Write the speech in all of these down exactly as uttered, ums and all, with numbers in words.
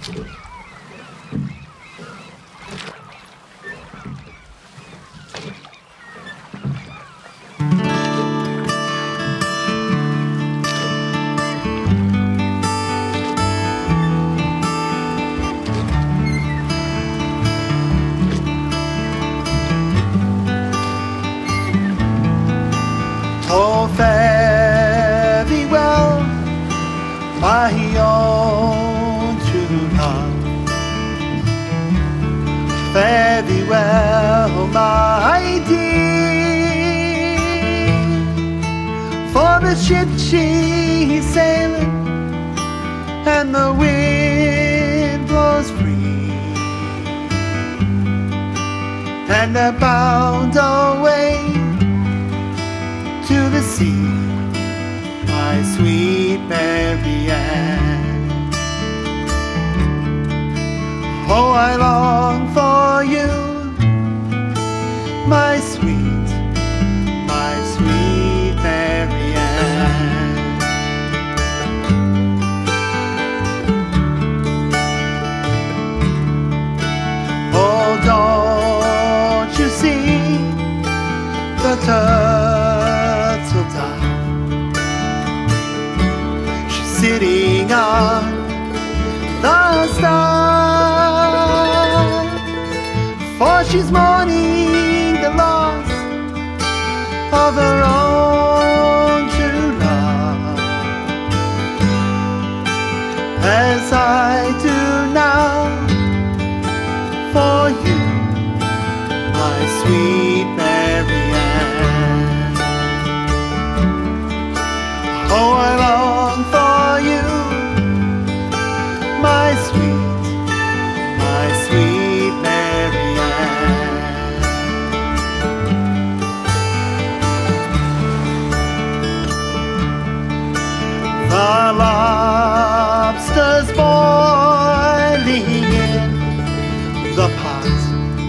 Oh, fare thee well, my own true love. Fare thee well, my dear. For the ship she's sailing, and the wind blows free, and they're bound away to the sea, my sweet Mary Ann. Oh, I long for you, my sweet, my sweet Mary Ann. Oh, don't you see the turtle dove? She's sitting on the star, for she's mourning the loss of her own true love, as I do now for you, my sweet Mary Ann. Oh, I long for you, my sweet, my sweet Mary Ann. The lobsters boiling in the pot,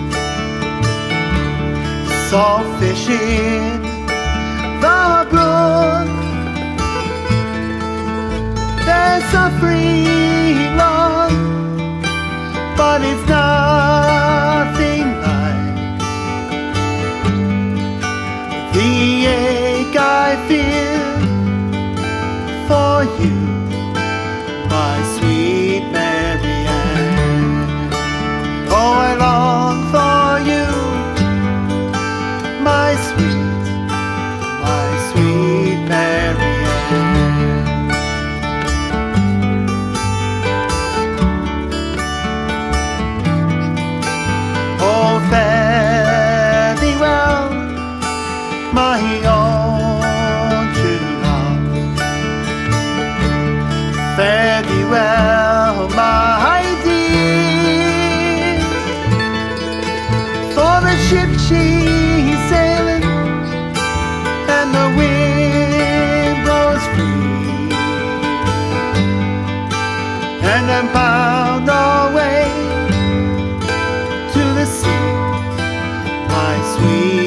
salt fish in the brook, they're suffering long, but it's nothing like the ache I feel for you, my sweet Mary Ann. Oh, I long for you, my sweet, my sweet Mary Ann. Oh, fare thee well, my own true love. Fare thee well, my dear. For the ship she's sailing, and the wind blows free, and I'm bound away to the sea, my sweet